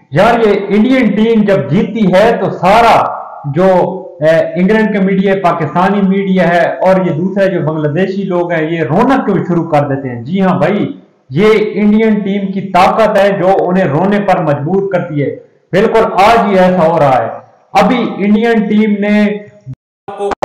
यार ये Indian team जब जीतती है तो सारा जो इंग्लैंड का मीडिया है, पाकिस्तानी मीडिया है और ये दूसरे जो बांग्लादेशी लोग हैं, ये रोना क्यों शुरू कर देते हैं। जी हाँ भाई, ये इंडियन टीम की ताकत है जो उन्हें रोने पर मजबूर करती है। बिल्कुल आज ही ऐसा हो रहा है। अभी इंडियन टीम ने